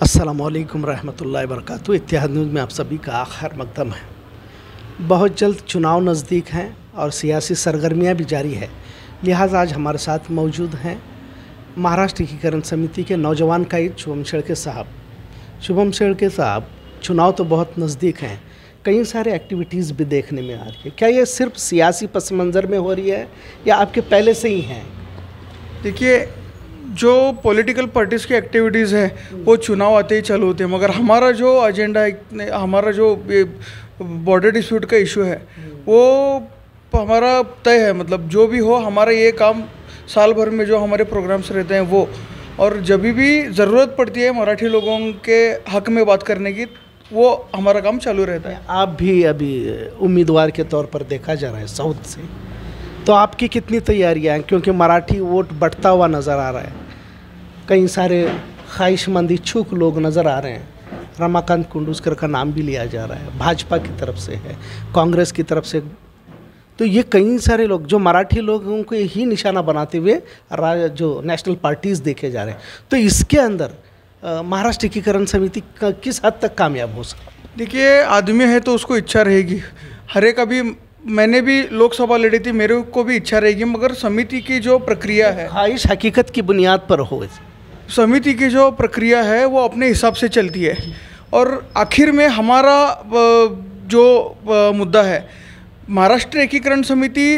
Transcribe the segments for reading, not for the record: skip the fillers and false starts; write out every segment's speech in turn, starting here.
अस्सलामुअलैकुम रहमतुल्लाहि वबरकातुहू। इत्तेहाद न्यूज़ में आप सभी का खैर मकदम है। बहुत जल्द चुनाव नज़दीक हैं और सियासी सरगर्मियां भी जारी है, लिहाजा आज हमारे साथ मौजूद हैं महाराष्ट्र एकीकरण समिति के नौजवान कायद शुभम शेड़के साहब। शुभम शेड़के साहब, चुनाव तो बहुत नज़दीक हैं, कई सारे एक्टिविटीज़ भी देखने में आ रही है। क्या ये सिर्फ सियासी पस मंज़र में हो रही है या आपके पहले से ही हैं? देखिए, जो पॉलिटिकल पार्टीज़ की एक्टिविटीज़ है वो चुनाव आते ही चालू होते हैं, मगर हमारा जो एजेंडा है, हमारा जो बॉर्डर डिस्प्यूट का इशू है वो हमारा तय है। मतलब जो भी हो, हमारा ये काम साल भर में जो हमारे प्रोग्राम्स रहते हैं वो, और जब भी ज़रूरत पड़ती है मराठी लोगों के हक़ में बात करने की, वो हमारा काम चालू रहता है। आप भी अभी उम्मीदवार के तौर पर देखा जा रहा है साउथ से, तो आपकी कितनी तैयारियां हैं? क्योंकि मराठी वोट बढ़ता हुआ नज़र आ रहा है, कई सारे ख्वाहिशमंद इच्छुक लोग नज़र आ रहे हैं। रमाकांत कुंडूस्कर का नाम भी लिया जा रहा है, भाजपा की तरफ से है, कांग्रेस की तरफ से। तो ये कई सारे लोग जो मराठी लोगों को ही निशाना बनाते हुए जो नेशनल पार्टीज़ देखे जा रहे हैं, तो इसके अंदर महाराष्ट्र एकीकरण समिति का किस हद तक कामयाब हो सकता? देखिए, आदमी है तो उसको इच्छा रहेगी। हर एक, अभी मैंने भी लोकसभा लड़ी थी, मेरे को भी इच्छा रहेगी, मगर समिति की जो प्रक्रिया है, ख्वाहिश हकीकत की बुनियाद पर हो। समिति की जो प्रक्रिया है वो अपने हिसाब से चलती है, और आखिर में हमारा जो मुद्दा है, महाराष्ट्र एकीकरण समिति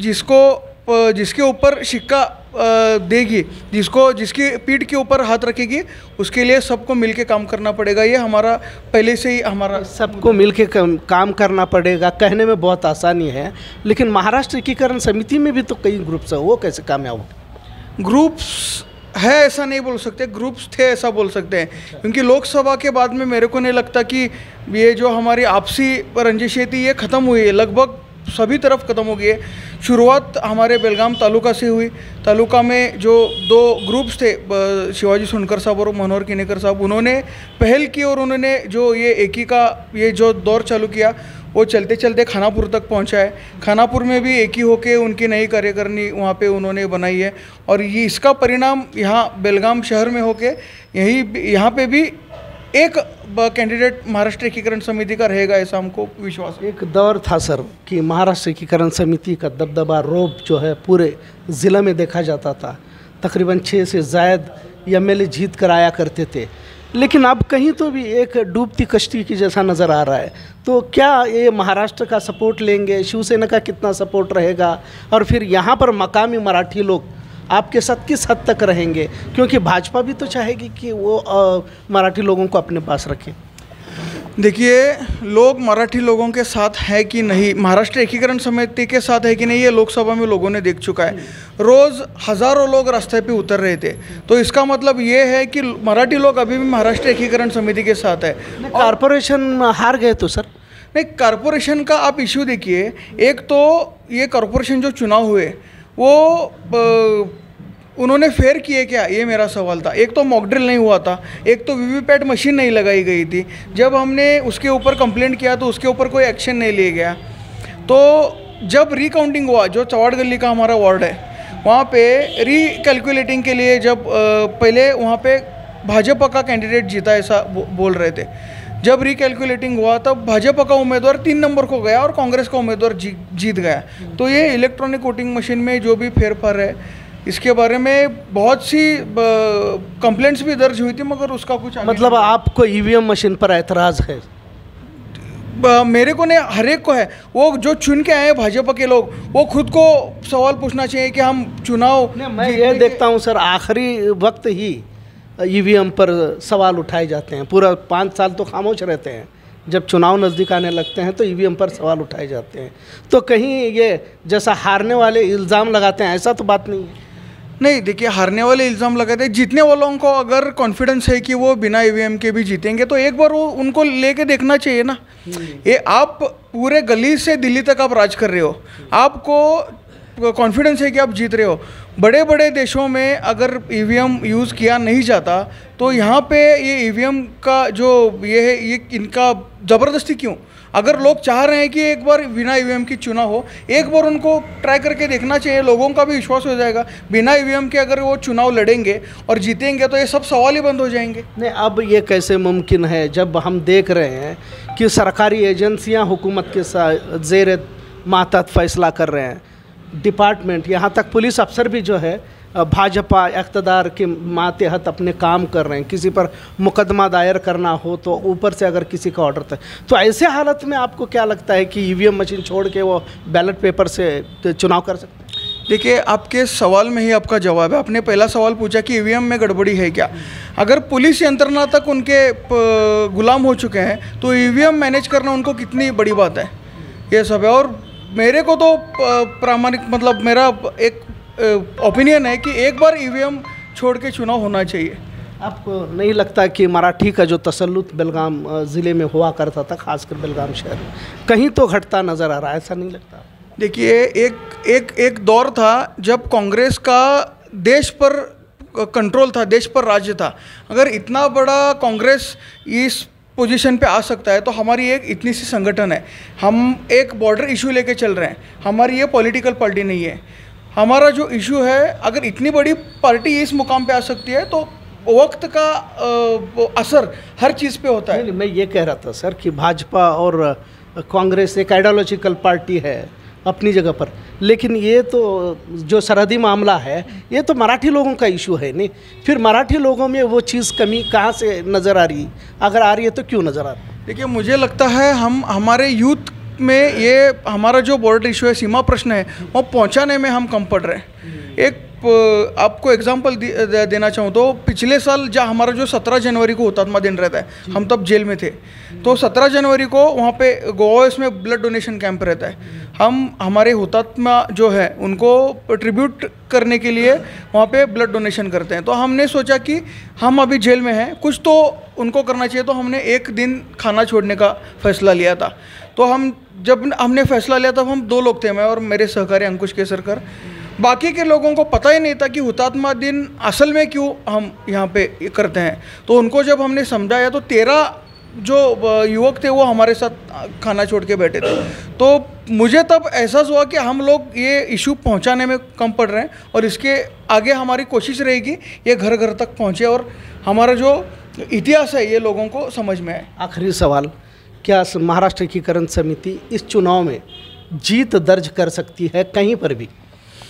जिसके ऊपर सिक्का देगी, जिसकी पीठ के ऊपर हाथ रखेगी, उसके लिए सबको मिलके काम करना पड़ेगा। ये हमारा पहले से ही हमारा सबको मिलके काम करना पड़ेगा। कहने में बहुत आसानी है, लेकिन महाराष्ट्र एकीकरण समिति में भी तो कई ग्रुप्स है, वो कैसे कामयाब हो? ग्रुप्स है ऐसा नहीं बोल सकते, ग्रुप्स थे ऐसा बोल सकते हैं, क्योंकि लोकसभा के बाद में मेरे को नहीं लगता कि ये जो हमारी आपसी रंजिशें थी ये ख़त्म हुई है। लगभग सभी तरफ ख़त्म हो गई है। शुरुआत हमारे बेलगाम तालुका से हुई। तालुका में जो दो ग्रुप्स थे, शिवाजी सुनकर साहब और मनोहर किनेकर साहब, उन्होंने पहल की और उन्होंने जो ये एकी का ये जो दौर चालू किया वो चलते चलते खानापुर तक पहुंचा है। खानापुर में भी एक ही होके उनकी नई कार्यकारिणी वहाँ पे उन्होंने बनाई है, और ये इसका परिणाम यहाँ बेलगाम शहर में होके यहाँ पे भी एक कैंडिडेट महाराष्ट्र एकीकरण समिति का रहेगा, ऐसा हमको विश्वास है। एक दौर था सर कि महाराष्ट्र एकीकरण समिति का दबदबा, रोब जो है पूरे ज़िले में देखा जाता था। तकरीबन 6 से ज़ायद एमएलए जीत कर आया करते थे, लेकिन अब कहीं तो भी एक डूबती कश्ती की जैसा नज़र आ रहा है। तो क्या ये महाराष्ट्र का सपोर्ट लेंगे? शिवसेना का कितना सपोर्ट रहेगा? और फिर यहाँ पर मकामी मराठी लोग आपके साथ किस हद तक रहेंगे? क्योंकि भाजपा भी तो चाहेगी कि वो मराठी लोगों को अपने पास रखें। देखिए, लोग मराठी लोगों के साथ है कि नहीं, महाराष्ट्र एकीकरण समिति के साथ है कि नहीं, ये लोकसभा में लोगों ने देख चुका है। रोज़ हज़ारों लोग रास्ते पे उतर रहे थे, तो इसका मतलब ये है कि मराठी लोग अभी भी महाराष्ट्र एकीकरण समिति के साथ है। कॉरपोरेशन हार गए तो सर? नहीं, कॉरपोरेशन का आप इशू देखिए। एक तो ये कॉरपोरेशन जो चुनाव हुए वो उन्होंने फेयर किए क्या, ये मेरा सवाल था। एक तो मॉक ड्रिल नहीं हुआ था, एक तो वीवीपैट मशीन नहीं लगाई गई थी। जब हमने उसके ऊपर कंप्लेंट किया तो उसके ऊपर कोई एक्शन नहीं लिया गया। तो जब रिकाउंटिंग हुआ, जो चौड़ गली का हमारा वार्ड है, वहाँ पे रिकैलकुलेटिंग के लिए जब पहले वहाँ पे भाजपा का कैंडिडेट जीता ऐसा बोल रहे थे। जब रिकैलकुलेटिंग हुआ तब भाजपा का उम्मीदवार 3 नंबर को गया और कांग्रेस का उम्मीदवार जीत गया। तो ये इलेक्ट्रॉनिक वोटिंग मशीन में जो भी फेरफार है, इसके बारे में बहुत सी कंप्लेंट्स भी दर्ज हुई थी, मगर उसका कुछ मतलब आपको ईवीएम मशीन पर ऐतराज़ है? मेरे को नहीं, हर एक को है। वो जो चुन के आए भाजपा के लोग, वो खुद को सवाल पूछना चाहिए कि हम चुनाव मैं ये देखता हूँ सर, आखिरी वक्त ही ईवीएम पर सवाल उठाए जाते हैं। पूरा 5 साल तो खामोश रहते हैं, जब चुनाव नज़दीक आने लगते हैं तो ईवीएम पर सवाल उठाए जाते हैं। तो कहीं ये जैसा हारने वाले इल्ज़ाम लगाते हैं, ऐसा तो बात नहीं है? नहीं, देखिए, हारने वाले इल्ज़ाम लगाते हैं। जीतने वालों को अगर कॉन्फिडेंस है कि वो बिना ईवीएम के भी जीतेंगे, तो एक बार वो उनको लेके देखना चाहिए ना। ये आप पूरे गली से दिल्ली तक आप राज कर रहे हो, आपको कॉन्फिडेंस है कि आप जीत रहे हो। बड़े बड़े देशों में अगर ईवीएम यूज़ किया नहीं जाता तो यहाँ पे ये ईवीएम का जो ये है ये इनका ज़बरदस्ती क्यों? अगर लोग चाह रहे हैं कि एक बार बिना ईवीएम की चुनाव हो, एक बार उनको ट्राई करके देखना चाहिए, लोगों का भी विश्वास हो जाएगा। बिना ईवीएम के अगर वो चुनाव लड़ेंगे और जीतेंगे तो ये सब सवाल ही बंद हो जाएंगे। नहीं, अब ये कैसे मुमकिन है जब हम देख रहे हैं कि सरकारी एजेंसियां हुकूमत के ज़ेर मातहत फैसला कर रहे हैं, डिपार्टमेंट यहाँ तक पुलिस अफसर भी जो है भाजपा इक़्तिदार के मातहत अपने काम कर रहे हैं। किसी पर मुकदमा दायर करना हो तो ऊपर से अगर किसी का ऑर्डर था, तो ऐसे हालत में आपको क्या लगता है कि ईवीएम मशीन छोड़ के वो बैलेट पेपर से चुनाव कर सकते हैं? देखिए, आपके सवाल में ही आपका जवाब है। आपने पहला सवाल पूछा कि ईवीएम में गड़बड़ी है क्या। अगर पुलिस यंत्रणा तक उनके गुलाम हो चुके हैं तो ईवीएम मैनेज करना उनको कितनी बड़ी बात है, ये सब है। और मेरे को तो प्रामाणिक मतलब मेरा एक ओपिनियन है कि एक बार ईवीएम छोड़ के चुनाव होना चाहिए। आपको नहीं लगता कि मराठी का जो तसल्लुत बेलगाम ज़िले में हुआ करता था, खासकर बेलगाम शहर में, कहीं तो घटता नज़र आ रहा है? ऐसा नहीं लगता? देखिए, एक दौर था जब कांग्रेस का देश पर कंट्रोल था, देश पर राज्य था। अगर इतना बड़ा कांग्रेस इस पोजीशन पे आ सकता है तो हमारी एक इतनी सी संगठन है, हम एक बॉर्डर इशू लेके चल रहे हैं, हमारी ये पॉलिटिकल पार्टी नहीं है। हमारा जो इशू है, अगर इतनी बड़ी पार्टी इस मुकाम पे आ सकती है तो वक्त का असर हर चीज़ पे होता है। नहीं, मैं ये कह रहा था सर कि भाजपा और कांग्रेस एक आइडियोलॉजिकल पार्टी है अपनी जगह पर, लेकिन ये तो जो सरहदी मामला है ये तो मराठी लोगों का इशू है। नहीं, फिर मराठी लोगों में वो चीज़ कमी कहाँ से नज़र आ रही, अगर आ रही है तो क्यों नज़र आ रही है? देखिए, मुझे लगता है हमारे यूथ में ये हमारा जो बॉर्डर इशू है, सीमा प्रश्न है, वो पहुंचाने में हम कम पड़ रहे हैं। एक आपको एग्जांपल देना चाहूँ तो पिछले साल जहाँ हमारा जो 17 जनवरी को हुतात्मा दिन रहता है, हम तब जेल में थे, तो 17 जनवरी को वहाँ पे गोवा में ब्लड डोनेशन कैंप रहता है। हम हमारे हुतात्मा जो है उनको ट्रिब्यूट करने के लिए वहाँ पे ब्लड डोनेशन करते हैं। तो हमने सोचा कि हम अभी जेल में हैं, कुछ तो उनको करना चाहिए, तो हमने एक दिन खाना छोड़ने का फैसला लिया था। तो जब हमने फैसला लिया तब हम 2 लोग थे, मैं और मेरे सहकारी अंकुश केसरकर। बाकी के लोगों को पता ही नहीं था कि हुतात्मा दिन असल में क्यों हम यहाँ पे करते हैं। तो उनको जब हमने समझाया तो 13 जो युवक थे वो हमारे साथ खाना छोड़ के बैठे थे। तो मुझे तब एहसास हुआ कि हम लोग ये इशू पहुँचाने में कम पड़ रहे हैं और इसके आगे हमारी कोशिश रहेगी ये घर घर तक पहुँचे और हमारा जो इतिहास है ये लोगों को समझ में आए। आखिरी सवाल, क्या महाराष्ट्र एकीकरण समिति इस चुनाव में जीत दर्ज कर सकती है कहीं पर भी?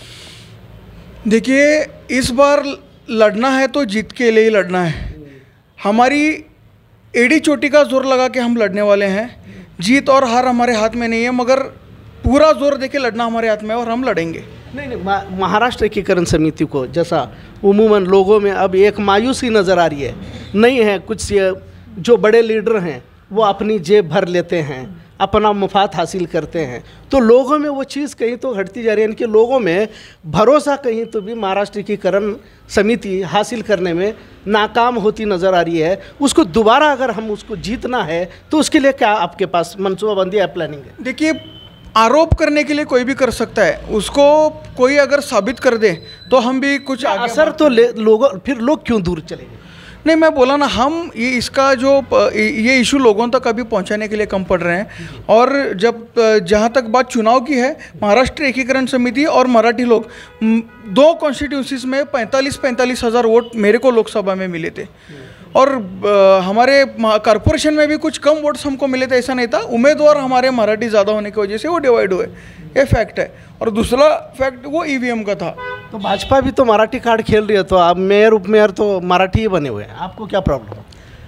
देखिए, इस बार लड़ना है तो जीत के लिए ही लड़ना है। हमारी एड़ी चोटी का जोर लगा के हम लड़ने वाले हैं। जीत और हार हमारे हाथ में नहीं है, मगर पूरा जोर देके लड़ना हमारे हाथ में है और हम लड़ेंगे। नहीं, महाराष्ट्र एकीकरण समिति को जैसा उमूमन लोगों में अब एक मायूसी नज़र आ रही है, नहीं है कुछ जो बड़े लीडर हैं वो अपनी जेब भर लेते हैं, अपना मुफाद हासिल करते हैं, तो लोगों में वो चीज़ कहीं तो घटती जा रही है। इनके लोगों में भरोसा कहीं तो भी महाराष्ट्र एकीकरण समिति हासिल करने में नाकाम होती नज़र आ रही है। उसको दोबारा अगर हम उसको जीतना है तो उसके लिए क्या आपके पास मनसूबाबंदी है, प्लानिंग है? देखिए, आरोप करने के लिए कोई भी कर सकता है, उसको कोई अगर साबित कर दे तो हम भी कुछ असर तो लोगों, फिर लोग क्यों दूर चलेंगे? नहीं, मैं बोला ना, हम इसका जो ये इशू लोगों तक अभी पहुंचाने के लिए कम पड़ रहे हैं। और जब जहां तक बात चुनाव की है, महाराष्ट्र एकीकरण समिति और मराठी लोग 2 कॉन्स्टिट्यूंसीज में 45-45 हज़ार वोट मेरे को लोकसभा में मिले थे और हमारे कॉरपोरेशन में भी कुछ कम वोट्स हमको मिले थे। ऐसा नहीं था, उम्मीदवार हमारे मराठी ज़्यादा होने की वजह से वो डिवाइड हुए, ये फैक्ट है। और दूसरा फैक्ट वो ईवीएम का था। तो भाजपा भी तो मराठी कार्ड खेल रही है, तो अब मेयर उपमेयर तो मराठी ही बने हुए हैं, आपको क्या प्रॉब्लम?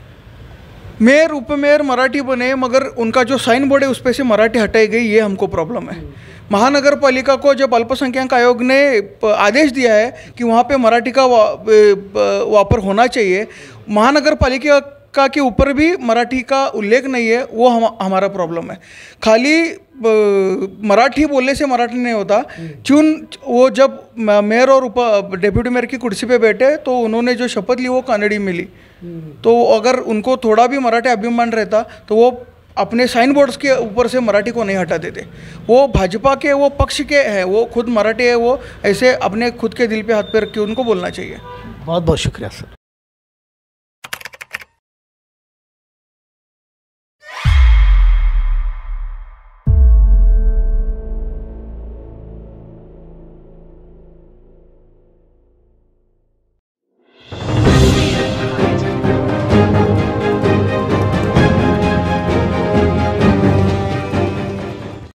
मेयर उपमेयर मराठी बने, मगर उनका जो साइन बोर्ड है उस पर से मराठी हटाई गई, ये हमको प्रॉब्लम है। महानगर पालिका को जब अल्पसंख्यक आयोग ने आदेश दिया है कि वहाँ पे मराठी का वापर होना चाहिए, महानगर पालिका के ऊपर भी मराठी का उल्लेख नहीं है, वो हमारा प्रॉब्लम है। खाली मराठी बोलने से मराठी नहीं होता। वो जब मेयर और डेप्यूटी मेयर की कुर्सी पे बैठे तो उन्होंने जो शपथ ली वो कानड़ी में ली। तो अगर उनको थोड़ा भी मराठी अभिमान रहता तो वो अपने साइन बोर्ड्स के ऊपर से मराठी को नहीं हटाते थे। वो भाजपा के वो पक्ष के हैं, वो खुद मराठी है, वो ऐसे अपने खुद के दिल पे हाथ पे रख के उनको बोलना चाहिए। बहुत बहुत शुक्रिया सर।